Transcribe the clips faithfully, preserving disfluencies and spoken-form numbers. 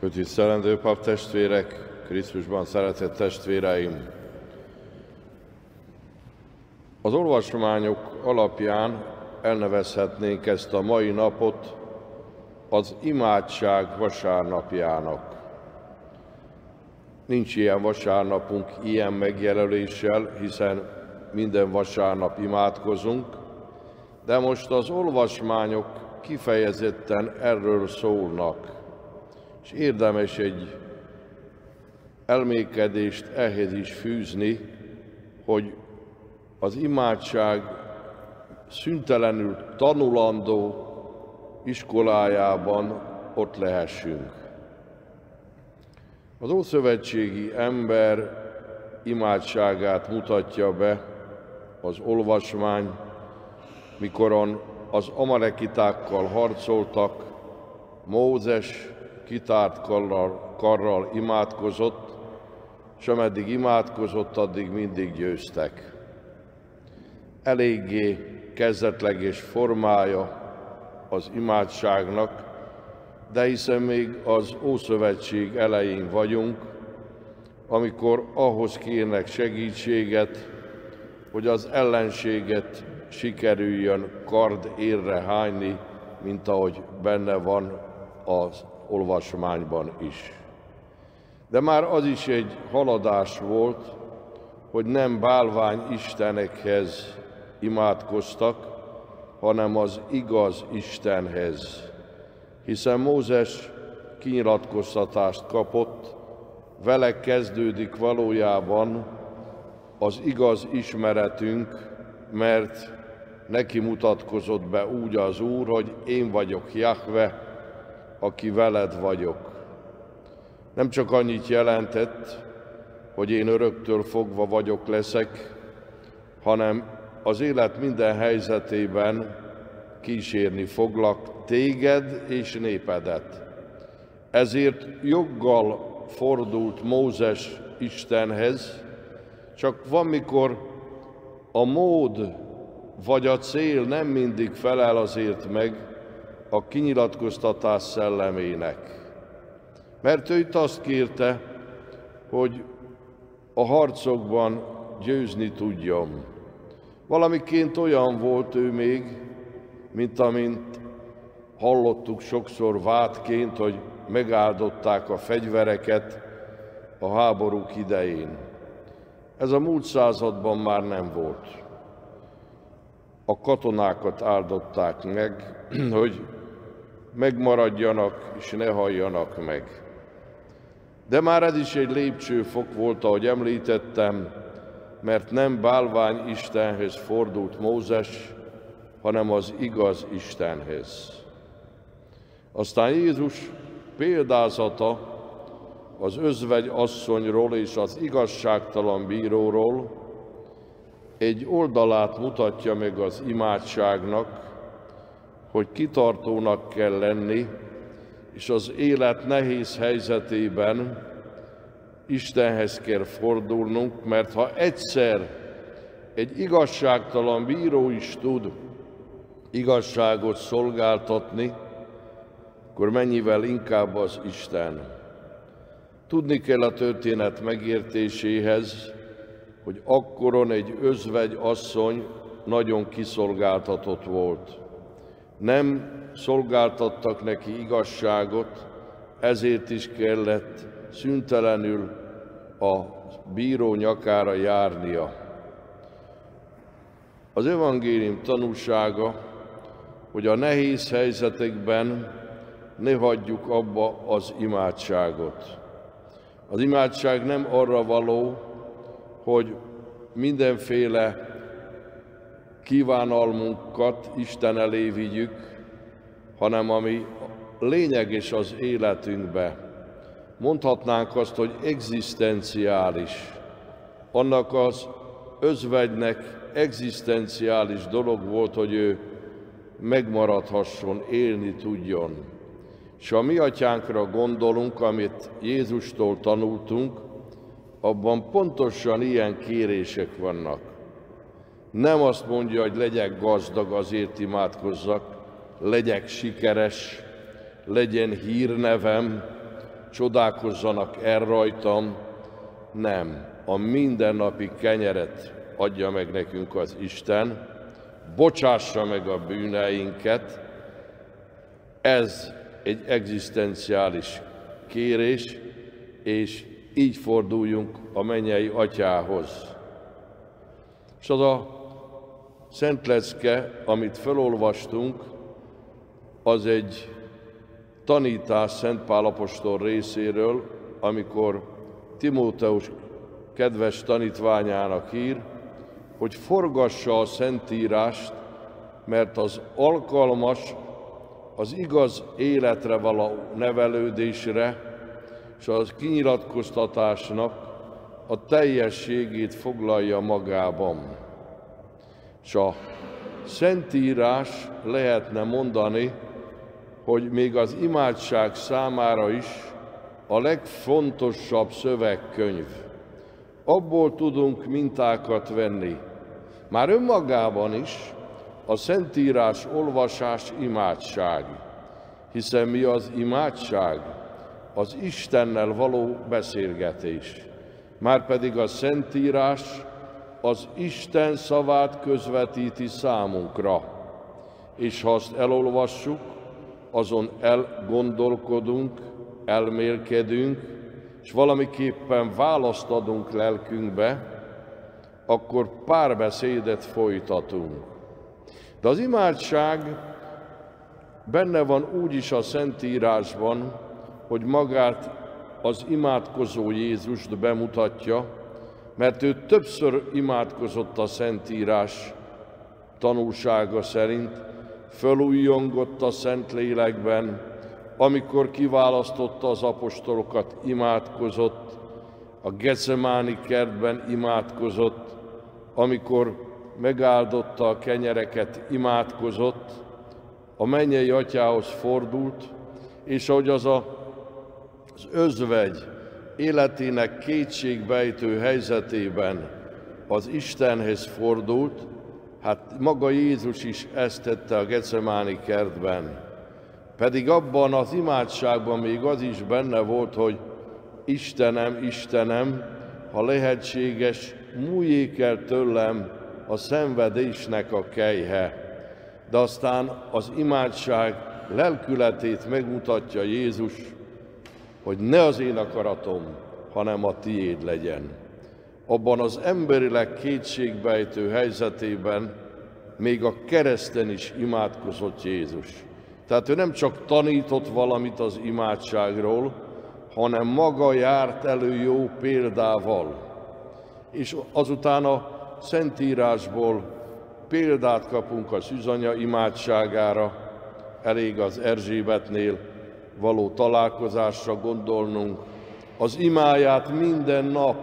Főtisztelendő pap testvérek, Krisztusban szeretett testvéreim! Az olvasmányok alapján elnevezhetnénk ezt a mai napot az imádság vasárnapjának. Nincs ilyen vasárnapunk ilyen megjelöléssel, hiszen minden vasárnap imádkozunk, de most az olvasmányok kifejezetten erről szólnak, és érdemes egy elmékedést ehhez is fűzni, hogy az imádság szüntelenül tanulandó iskolájában ott lehessünk. Az ószövetségi ember imádságát mutatja be az olvasmány, mikoron az amalekitákkal harcoltak, Mózes kitárt karral, karral imádkozott, és ameddig imádkozott, addig mindig győztek. Eléggé kezdetleges formája az imádságnak, de hiszen még az Ószövetség elején vagyunk, amikor ahhoz kérnek segítséget, hogy az ellenséget sikerüljön kard érre hányni, mint ahogy benne van az olvasmányban is. De már az is egy haladás volt, hogy nem bálvány istenekhez imádkoztak, hanem az igaz Istenhez. Hiszen Mózes kinyilatkoztatást kapott, vele kezdődik valójában az igaz ismeretünk, mert neki mutatkozott be úgy az Úr, hogy én vagyok Jahve, aki veled vagyok. Nem csak annyit jelentett, hogy én öröktől fogva vagyok leszek, hanem az élet minden helyzetében kísérni foglak téged és népedet. Ezért joggal fordult Mózes Istenhez, csak van, mikor a mód vagy a cél nem mindig felel azért meg a kinyilatkoztatás szellemének. Mert ő itt azt kérte, hogy a harcokban győzni tudjon. Valamiként olyan volt ő még, mint amint hallottuk sokszor vádként, hogy megáldották a fegyvereket a háborúk idején. Ez a múlt században már nem volt. A katonákat áldották meg, hogy megmaradjanak és ne halljanak meg. De már ez is egy lépcsőfok volt, ahogy említettem, mert nem bálvány Istenhez fordult Mózes, hanem az igaz Istenhez. Aztán Jézus példázata az özvegy asszonyról és az igazságtalan bíróról egy oldalát mutatja meg az imádságnak, hogy kitartónak kell lenni, és az élet nehéz helyzetében Istenhez kell fordulnunk, mert ha egyszer egy igazságtalan bíró is tud igazságot szolgáltatni, akkor mennyivel inkább az Isten. Tudni kell a történet megértéséhez, hogy akkoron egy özvegy asszony nagyon kiszolgáltatott volt. Nem szolgáltattak neki igazságot, ezért is kellett szüntelenül a bíró nyakára járnia. Az evangélium tanúsága, hogy a nehéz helyzetekben ne hagyjuk abba az imádságot. Az imádság nem arra való, hogy mindenféle kívánalmunkat Isten elé vigyük, hanem ami lényeges az életünkbe. Mondhatnánk azt, hogy egzisztenciális. Annak az özvegynek egzisztenciális dolog volt, hogy ő megmaradhasson, élni tudjon. És a mi atyánkra gondolunk, amit Jézustól tanultunk, abban pontosan ilyen kérések vannak. Nem azt mondja, hogy legyek gazdag, azért imádkozzak, legyek sikeres, legyen hírnevem, csodálkozzanak el rajtam, nem. A mindennapi kenyeret adja meg nekünk az Isten, bocsássa meg a bűneinket. Ez egy egzisztenciális kérés, és így forduljunk a mennyei Atyához. És az a szent lecke, amit felolvastunk, az egy tanítás Szent Pál apostol részéről, amikor Timóteus kedves tanítványának ír, hogy forgassa a Szentírást, mert az alkalmas az igaz életre való nevelődésre, és az kinyilatkoztatásnak a teljességét foglalja magában. És a Szentírás lehetne mondani, hogy még az imádság számára is a legfontosabb szövegkönyv. Abból tudunk mintákat venni. Már önmagában is a Szentírás olvasás imádság, hiszen mi az imádság? Az Istennel való beszélgetés. Márpedig a Szentírás az Isten szavát közvetíti számunkra, és ha azt elolvassuk, azon elgondolkodunk, elmélkedünk, és valamiképpen választ adunk lelkünkbe, akkor párbeszédet folytatunk. De az imádság benne van úgy is a Szentírásban, hogy magát az imádkozó Jézust bemutatja, mert ő többször imádkozott a Szentírás tanúsága szerint, fölújjongott a Szentlélekben, amikor kiválasztotta az apostolokat, imádkozott, a Gecemáni kertben imádkozott, amikor megáldotta a kenyereket, imádkozott, a mennyei Atyához fordult, és ahogy az a, az özvegy életének kétségbejtő helyzetében az Istenhez fordult, hát maga Jézus is ezt tette a Gecemáni kertben. Pedig abban az imádságban még az is benne volt, hogy Istenem, Istenem, ha lehetséges, múljék el tőlem a szenvedésnek a kelyhe. De aztán az imádság lelkületét megmutatja Jézus, hogy ne az én akaratom, hanem a tiéd legyen. Abban az emberileg kétségbejtő helyzetében még a kereszten is imádkozott Jézus. Tehát ő nem csak tanított valamit az imádságról, hanem maga járt elő jó példával. És azután a Szentírásból példát kapunk a szűzanya imádságára, elég az Erzsébetnél való találkozásra gondolnunk. Az imáját minden nap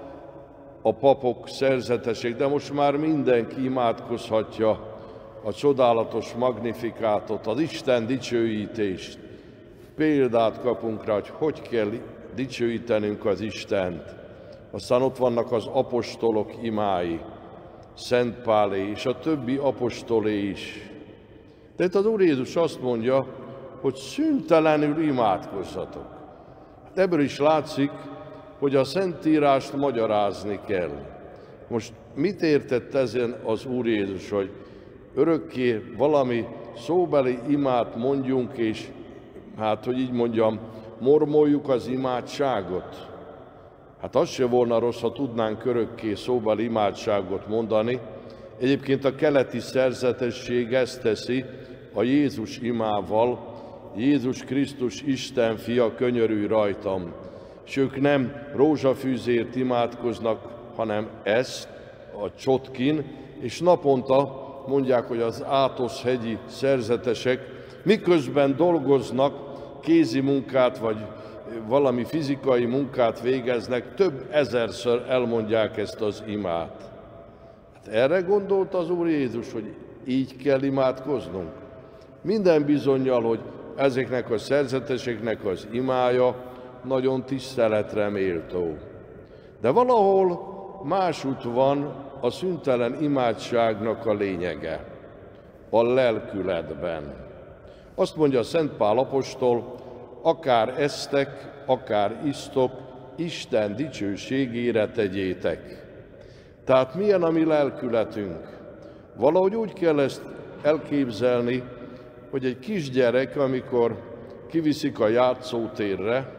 a papok szerzetesek, de most már mindenki imádkozhatja a csodálatos magnifikátot, az Isten dicsőítést. Példát kapunk rá, hogy hogy kell dicsőítenünk az Istent. Aztán ott vannak az apostolok imái, Szent Pálé és a többi apostolé is. De itt az Úr Jézus azt mondja, hogy szüntelenül imádkozzatok. Hát ebből is látszik, hogy a Szentírást magyarázni kell. Most mit értett ezen az Úr Jézus, hogy örökké valami szóbeli imát mondjunk, és hát, hogy így mondjam, mormoljuk az imádságot? Hát az se volna rossz, ha tudnánk örökké szóbeli imádságot mondani. Egyébként a keleti szerzetesség ezt teszi a Jézus imával, Jézus Krisztus Isten fia, könyörülj rajtam. És ők nem rózsafűzért imádkoznak, hanem ezt, a csotkin, és naponta mondják, hogy az Átosz-hegyi szerzetesek miközben dolgoznak, kézi munkát vagy valami fizikai munkát végeznek, több ezerszer elmondják ezt az imát. Hát erre gondolt az Úr Jézus, hogy így kell imádkoznunk? Minden bizonnyal, hogy ezeknek a szerzeteseknek az imája nagyon tiszteletre méltó. De valahol másút van a szüntelen imádságnak a lényege, a lelkületben. Azt mondja Szent Pál apostol, akár esztek, akár isztok, Isten dicsőségére tegyétek. Tehát milyen a mi lelkületünk? Valahogy úgy kell ezt elképzelni, hogy egy kisgyerek, amikor kiviszik a játszótérre,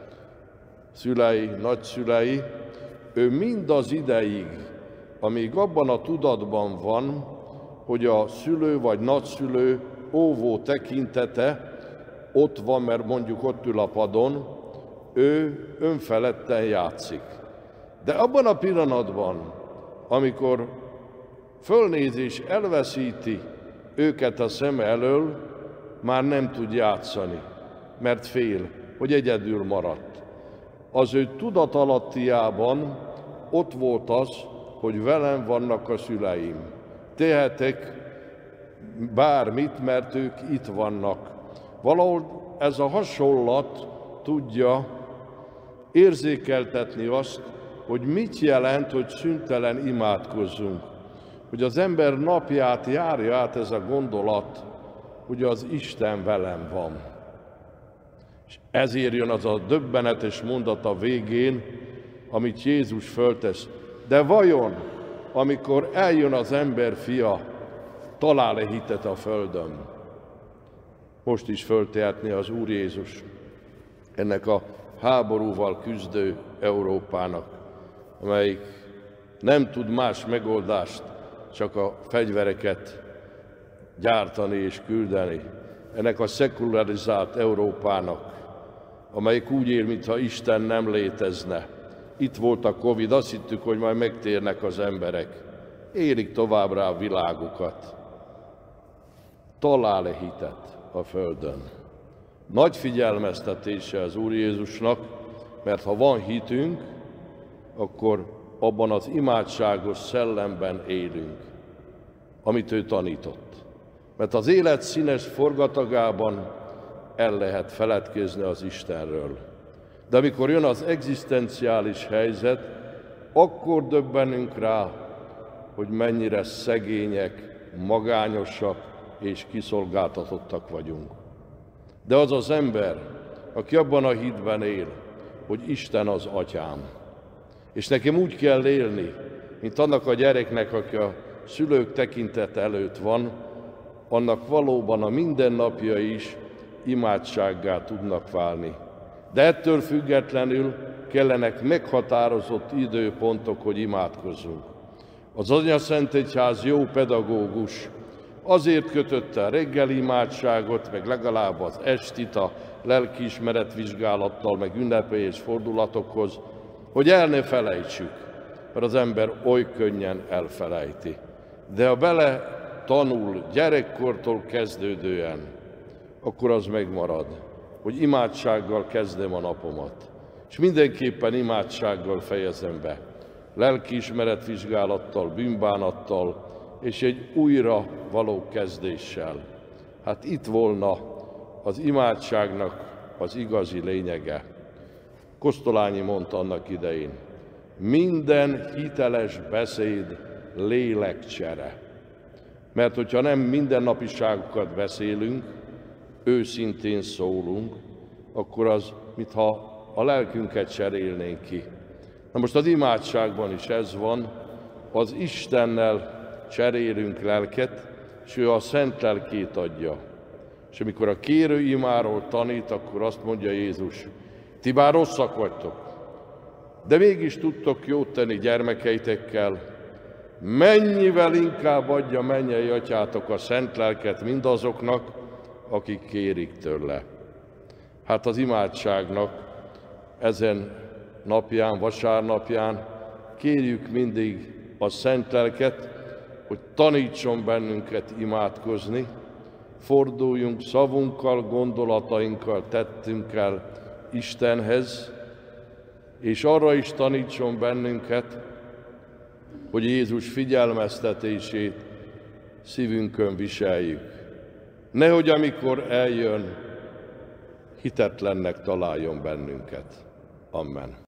szülei, nagyszülei, ő mindaz ideig, amíg abban a tudatban van, hogy a szülő vagy nagyszülő óvó tekintete ott van, mert mondjuk ott ül a padon, ő önfeledten játszik. De abban a pillanatban, amikor fölnéz és elveszíti őket a szeme elől, már nem tud játszani, mert fél, hogy egyedül maradt. Az ő tudatalattiában ott volt az, hogy velem vannak a szüleim. Tehetek bármit, mert ők itt vannak. Valahol ez a hasonlat tudja érzékeltetni azt, hogy mit jelent, hogy szüntelen imádkozzunk. Hogy az ember napját járja át ez a gondolat, hogy az Isten velem van. És ezért jön az a döbbenetes mondat a végén, amit Jézus föltesz. De vajon, amikor eljön az ember fia, talál-e hitet a földön? Most is föltehetné az Úr Jézus ennek a háborúval küzdő Európának, amelyik nem tud más megoldást, csak a fegyvereket gyártani és küldeni. Ennek a szekularizált Európának, amelyik úgy él, mintha Isten nem létezne. Itt volt a Covid, azt hittük, hogy majd megtérnek az emberek. Élik továbbra a világukat. Talál-e hitet a földön? Nagy figyelmeztetése az Úr Jézusnak, mert ha van hitünk, akkor abban az imádságos szellemben élünk, amit ő tanított. Mert az élet színes forgatagában el lehet feledkezni az Istenről. De amikor jön az egzisztenciális helyzet, akkor döbbenünk rá, hogy mennyire szegények, magányosak és kiszolgáltatottak vagyunk. De az az ember, aki abban a hitben él, hogy Isten az atyám, és nekem úgy kell élni, mint annak a gyereknek, aki a szülők tekintet előtt van, annak valóban a mindennapjai is imádsággá tudnak válni. De ettől függetlenül kellenek meghatározott időpontok, hogy imádkozzunk. Az Anyaszentegyház jó pedagógus, azért kötötte a reggeli imádságot, meg legalább az estit a lelkiismeretvizsgálattal, meg ünnepélyes fordulatokhoz, hogy el ne felejtsük, mert az ember oly könnyen elfelejti. De ha bele tanul gyerekkortól kezdődően, akkor az megmarad, hogy imádsággal kezdem a napomat. És mindenképpen imádsággal fejezem be. Lelkiismeretvizsgálattal, bűnbánattal, és egy újra való kezdéssel. Hát itt volna az imádságnak az igazi lényege. Kosztolányi mondta annak idején, minden hiteles beszéd lélekcsere. Mert hogyha nem mindennapiságokat beszélünk, őszintén szólunk, akkor az, mintha a lelkünket cserélnénk ki. Na most az imádságban is ez van, az Istennel cserélünk lelket, és ő a szent lelkét adja. És amikor a kérő imáról tanít, akkor azt mondja Jézus, ti bár rosszak vagytok, de mégis tudtok jót tenni gyermekeitekkel, mennyivel inkább adja mennyei atyátok a szent lelket mindazoknak, akik kérik tőle. Hát az imádságnak ezen napján, vasárnapján kérjük mindig a szent lelket, hogy tanítson bennünket imádkozni, forduljunk szavunkkal, gondolatainkkal, tettünkkel Istenhez, és arra is tanítson bennünket, hogy Jézus figyelmeztetését szívünkön viseljük. Nehogy amikor eljön, hitetlennek találjon bennünket. Amen.